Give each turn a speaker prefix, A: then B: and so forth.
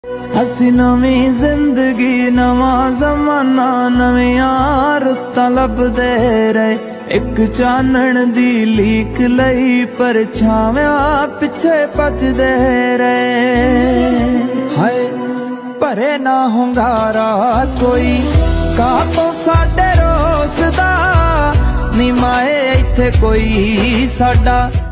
A: असी नवी जिंदगी नवा जमाना नवियां रुत्तां लभदे रहे, एक चानण दी लीक लई परछावियां पिछे भजदे रहे। हाय भरे ना हुंगारा कोई कातों साडे रोस दा, नी माए इत्थे कोई साडा